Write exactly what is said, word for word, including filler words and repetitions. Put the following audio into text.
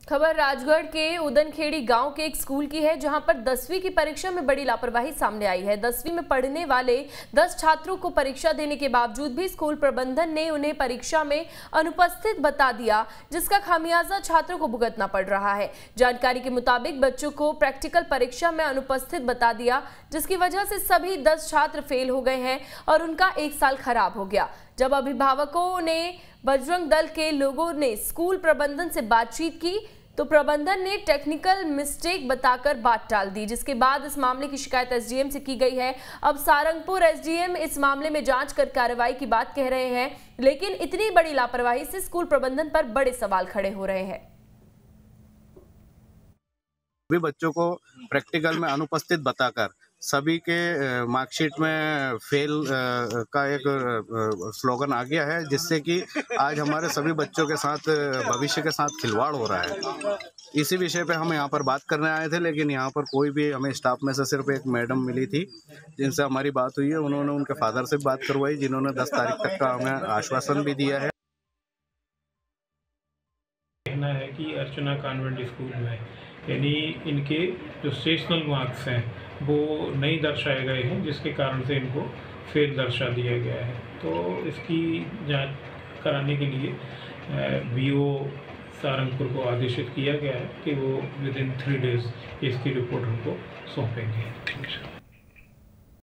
खबर राजगढ़ के उदनखेड़ी गांव के एक स्कूल की है, जहां पर दसवीं की परीक्षा में बड़ी लापरवाही सामने आई है। दसवीं में पढ़ने वाले दस छात्रों को परीक्षा देने के बावजूद भी स्कूल प्रबंधन ने उन्हें परीक्षा में अनुपस्थित बता दिया, जिसका खामियाजा छात्रों को भुगतना पड़ रहा है। जानकारी के मुताबिक बच्चों को प्रैक्टिकल परीक्षा में अनुपस्थित बता दिया, जिसकी वजह से सभी दस छात्र फेल हो गए हैं और उनका एक साल खराब हो गया। जब अभिभावकों ने बजरंग दल के लोगों ने स्कूल प्रबंधन से बातचीत की तो प्रबंधन ने टेक्निकल मिस्टेक बताकर बात टाल दी, जिसके बाद इस मामले की शिकायत एसडीएम से की गई है। अब सारंगपुर एसडीएम इस मामले में जांच कर कार्रवाई की बात कह रहे हैं, लेकिन इतनी बड़ी लापरवाही से स्कूल प्रबंधन पर बड़े सवाल खड़े हो रहे हैं। भी बच्चों को प्रैक्टिकल में अनुपस्थित बताकर सभी के मार्कशीट में फेल का एक स्लोगन आ गया है, जिससे कि आज हमारे सभी बच्चों के साथ भविष्य के साथ खिलवाड़ हो रहा है। इसी विषय पे हम यहाँ पर बात करने आए थे, लेकिन यहाँ पर कोई भी हमें स्टाफ में से सिर्फ एक मैडम मिली थी जिनसे हमारी बात हुई है। उन्होंने उनके फादर से बात करवाई, जिन्होंने दस तारीख तक का हमें आश्वासन भी दिया है। कहना है कि अर्चना कॉन्वेंट स्कूल में यानी इनके जो सेशनल मार्क्स हैं वो नहीं दर्शाए गए हैं, जिसके कारण से इनको फेल दर्शा दिया गया है। तो इसकी जांच कराने के लिए बीओ सारंगपुर को आदेशित किया गया है कि वो विद इन थ्री डेज इसकी रिपोर्ट हमको सौंपेंगे।